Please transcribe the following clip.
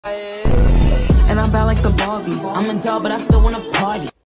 And I'm bad like the Barbie. I'm a doll, but I still wanna party.